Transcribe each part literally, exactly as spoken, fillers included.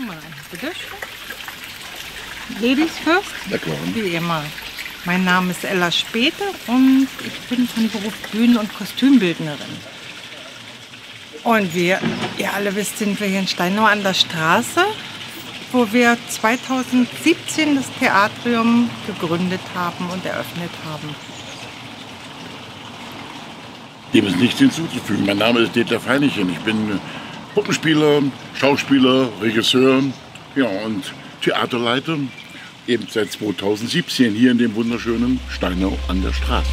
fangen wir an. Bitte schön. Ladies first? Na klar. Wie immer. Mein Name ist Ella Späte und ich bin von Beruf Bühnen- und Kostümbildnerin. Und wie ihr alle wisst, sind wir hier in Steinau an der Straße, wo wir zweitausendsiebzehn das Theatrium gegründet haben und eröffnet haben. Dem ist nichts hinzuzufügen. Mein Name ist Detlef Heinichen. Ich bin Puppenspieler, Schauspieler, Regisseur, ja, und Theaterleiter. Eben seit zweitausendsiebzehn hier in dem wunderschönen Steinau an der Straße.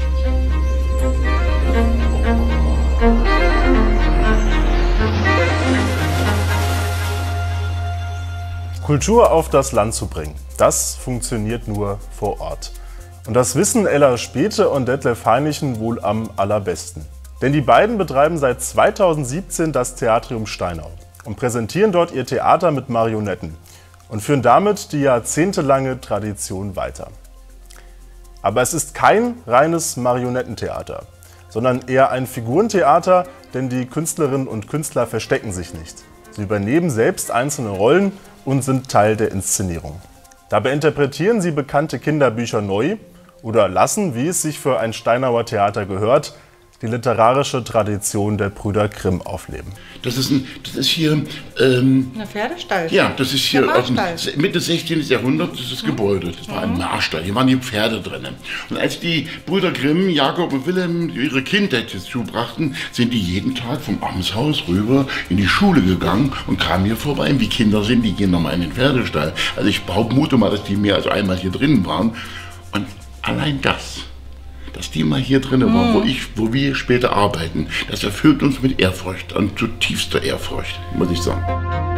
Kultur auf das Land zu bringen, das funktioniert nur vor Ort. Und das wissen Ella Späte und Detlef Heinichen wohl am allerbesten. Denn die beiden betreiben seit zweitausendsiebzehn das Theatrium Steinau und präsentieren dort ihr Theater mit Marionetten und führen damit die jahrzehntelange Tradition weiter. Aber es ist kein reines Marionettentheater, sondern eher ein Figurentheater, denn die Künstlerinnen und Künstler verstecken sich nicht. Sie übernehmen selbst einzelne Rollen und sind Teil der Inszenierung. Dabei interpretieren sie bekannte Kinderbücher neu oder lassen, wie es sich für ein Steinauer Theater gehört, die literarische Tradition der Brüder Grimm aufleben. Das ist, ein, das ist hier... Ähm, Eine Pferdestall. Ja, das ist hier aus dem Marstall. Mitte des sechzehnten. Jahrhunderts, das ist das Gebäude. Das war ein Marstall, hier waren die Pferde drin. Und als die Brüder Grimm, Jakob und Wilhelm ihre Kindheit hier zubrachten, sind die jeden Tag vom Amtshaus rüber in die Schule gegangen und kamen hier vorbei. Wie Kinder sind, die gehen nochmal in den Pferdestall. Also ich behaupte mal, dass die mehr als einmal hier drin waren. Und allein das, dass die mal hier drin waren, wo, ich, wo wir später arbeiten, das erfüllt uns mit Ehrfurcht, an zutiefster Ehrfurcht, muss ich sagen.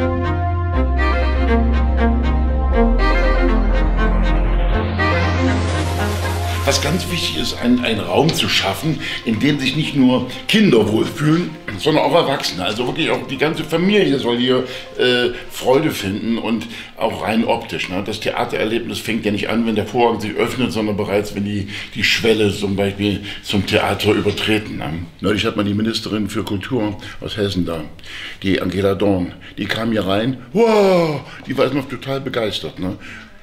Was ganz wichtig ist, einen, einen Raum zu schaffen, in dem sich nicht nur Kinder wohlfühlen, sondern auch Erwachsene. Also wirklich auch die ganze Familie soll hier äh, Freude finden und auch rein optisch. Ne? Das Theatererlebnis fängt ja nicht an, wenn der Vorhang sich öffnet, sondern bereits, wenn die, die Schwelle zum Beispiel zum Theater übertreten. Ne? Neulich hat man die Ministerin für Kultur aus Hessen da, die Angela Dorn, die kam hier rein, wow, die war noch total begeistert. Ne?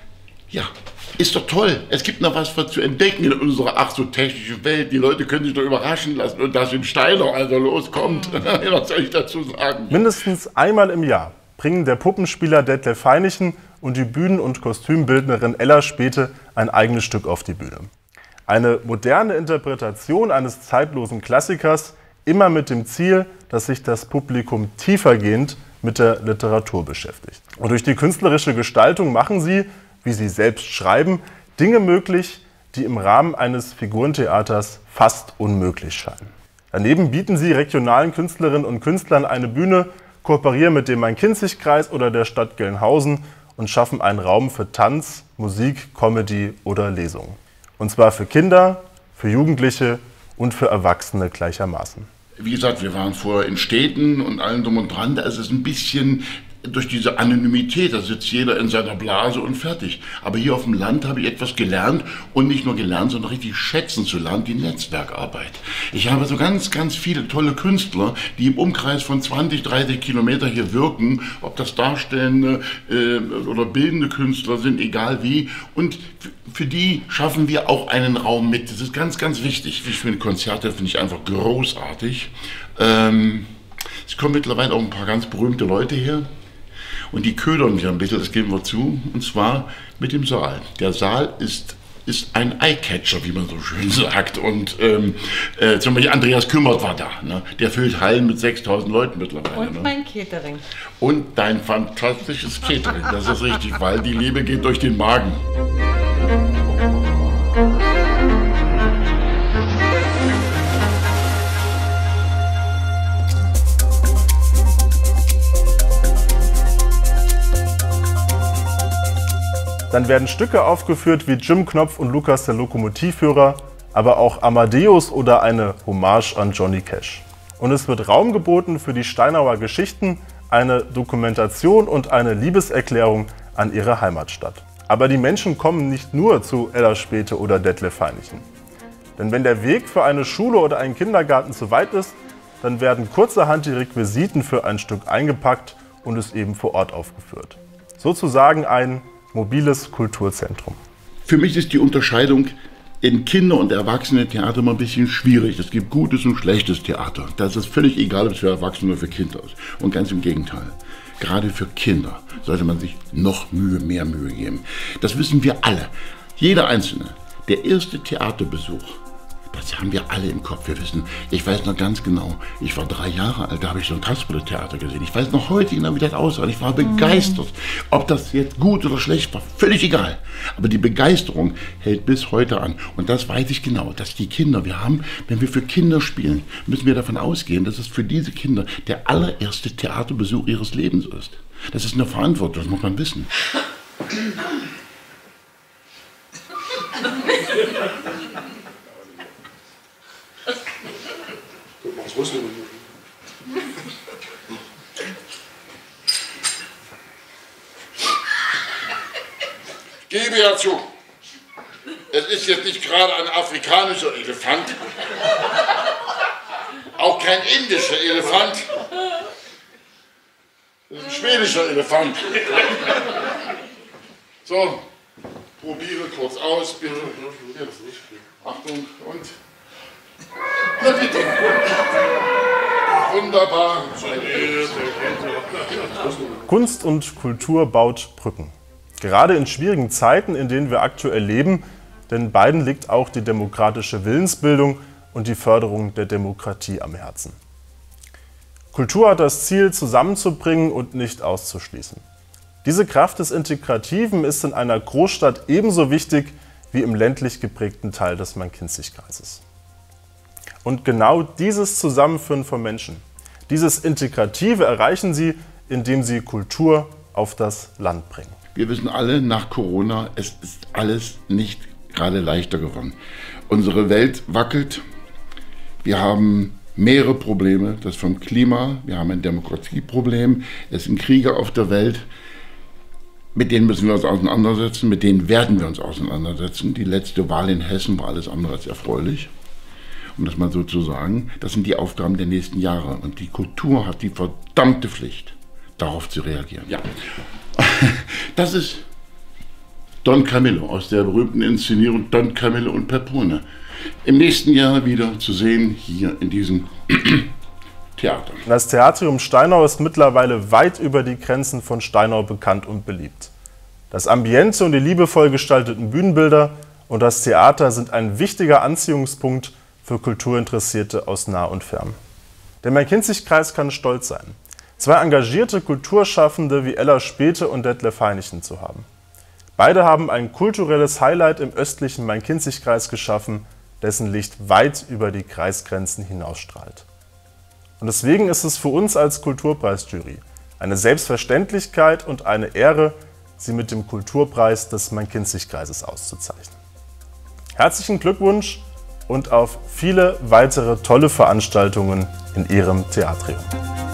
Ja. Ist doch toll. Es gibt noch was zu entdecken in unserer ach so technischen Welt. Die Leute können sich doch überraschen lassen und das in Steinau also loskommt. Was soll ich dazu sagen? Mindestens einmal im Jahr bringen der Puppenspieler Detlef Heinichen und die Bühnen- und Kostümbildnerin Ella Späte ein eigenes Stück auf die Bühne. Eine moderne Interpretation eines zeitlosen Klassikers, immer mit dem Ziel, dass sich das Publikum tiefergehend mit der Literatur beschäftigt. Und durch die künstlerische Gestaltung machen sie, wie sie selbst schreiben, Dinge möglich, die im Rahmen eines Figurentheaters fast unmöglich scheinen. Daneben bieten sie regionalen Künstlerinnen und Künstlern eine Bühne, kooperieren mit dem Main-Kinzig-Kreis oder der Stadt Gelnhausen und schaffen einen Raum für Tanz, Musik, Comedy oder Lesungen. Und zwar für Kinder, für Jugendliche und für Erwachsene gleichermaßen. Wie gesagt, wir waren vorher in Städten und allem drum und dran, da ist es ein bisschen... Durch diese Anonymität, da sitzt jeder in seiner Blase und fertig. Aber hier auf dem Land habe ich etwas gelernt und nicht nur gelernt, sondern richtig schätzen zu lernen, die Netzwerkarbeit. Ich habe so ganz, ganz viele tolle Künstler, die im Umkreis von zwanzig, dreißig Kilometer hier wirken, ob das darstellende äh, oder bildende Künstler sind, egal wie. Und für die schaffen wir auch einen Raum mit. Das ist ganz, ganz wichtig. Ich finde Konzerte finde ich einfach großartig. Ähm, es kommen mittlerweile auch ein paar ganz berühmte Leute her. Und die ködern mich ein bisschen, das geben wir zu, und zwar mit dem Saal. Der Saal ist, ist ein Eyecatcher, wie man so schön sagt. Und ähm, äh, zum Beispiel Andreas Kümmert war da. Ne? Der füllt Hallen mit sechstausend Leuten mittlerweile. Und ne? mein Catering. Und dein fantastisches Catering, das ist richtig, weil die Liebe geht durch den Magen. Dann werden Stücke aufgeführt wie Jim Knopf und Lukas der Lokomotivführer, aber auch Amadeus oder eine Hommage an Johnny Cash. Und es wird Raum geboten für die Steinauer Geschichten, eine Dokumentation und eine Liebeserklärung an ihre Heimatstadt. Aber die Menschen kommen nicht nur zu Ella Späte oder Detlef Heinichen. Denn wenn der Weg für eine Schule oder einen Kindergarten zu weit ist, dann werden kurzerhand die Requisiten für ein Stück eingepackt und ist eben vor Ort aufgeführt. Sozusagen ein mobiles Kulturzentrum. Für mich ist die Unterscheidung in Kinder- und Erwachsene-Theater immer ein bisschen schwierig. Es gibt gutes und schlechtes Theater. Da ist es völlig egal, ob es für Erwachsene oder für Kinder ist. Und ganz im Gegenteil. Gerade für Kinder sollte man sich noch Mühe, mehr Mühe geben. Das wissen wir alle. Jeder Einzelne. Der erste Theaterbesuch, das haben wir alle im Kopf. Wir wissen, ich weiß noch ganz genau, ich war drei Jahre alt, da habe ich so ein Kasperle-Theater gesehen. Ich weiß noch heute genau, wie das aussah. Ich war begeistert. Ob das jetzt gut oder schlecht war, völlig egal. Aber die Begeisterung hält bis heute an. Und das weiß ich genau, dass die Kinder, wir haben, wenn wir für Kinder spielen, müssen wir davon ausgehen, dass es für diese Kinder der allererste Theaterbesuch ihres Lebens ist. Das ist eine Verantwortung, das muss man wissen. Ich gebe ja zu, es ist jetzt nicht gerade ein afrikanischer Elefant, auch kein indischer Elefant, es ist ein schwedischer Elefant. So, probiere kurz aus, bitte. Jetzt. Achtung und... Na bitte. Wunderbar. Kunst und Kultur baut Brücken. Gerade in schwierigen Zeiten, in denen wir aktuell leben, denn beiden liegt auch die demokratische Willensbildung und die Förderung der Demokratie am Herzen. Kultur hat das Ziel, zusammenzubringen und nicht auszuschließen. Diese Kraft des Integrativen ist in einer Großstadt ebenso wichtig wie im ländlich geprägten Teil des Main-Kinzig-Kreises. Und genau dieses Zusammenführen von Menschen, dieses Integrative erreichen sie, indem sie Kultur auf das Land bringen. Wir wissen alle, nach Corona, es ist alles nicht gerade leichter geworden. Unsere Welt wackelt, wir haben mehrere Probleme, das vom Klima, wir haben ein Demokratieproblem, es sind Kriege auf der Welt, mit denen müssen wir uns auseinandersetzen, mit denen werden wir uns auseinandersetzen. Die letzte Wahl in Hessen war alles andere als erfreulich. Um das mal so zu sagen, das sind die Aufgaben der nächsten Jahre. Und die Kultur hat die verdammte Pflicht, darauf zu reagieren. Ja. Das ist Don Camillo aus der berühmten Inszenierung Don Camillo und Peppone. Im nächsten Jahr wieder zu sehen hier in diesem Theater. Das Theatrium Steinau ist mittlerweile weit über die Grenzen von Steinau bekannt und beliebt. Das Ambiente und die liebevoll gestalteten Bühnenbilder und das Theater sind ein wichtiger Anziehungspunkt für Kulturinteressierte aus nah und fern. Der Main-Kinzig-Kreis kann stolz sein, zwei engagierte Kulturschaffende wie Ella Späte und Detlef Heinichen zu haben. Beide haben ein kulturelles Highlight im östlichen Main-Kinzig-Kreis geschaffen, dessen Licht weit über die Kreisgrenzen hinausstrahlt. Und deswegen ist es für uns als Kulturpreisjury eine Selbstverständlichkeit und eine Ehre, Sie mit dem Kulturpreis des Main-Kinzig-Kreises auszuzeichnen. Herzlichen Glückwunsch und auf viele weitere tolle Veranstaltungen in Ihrem Theatrium.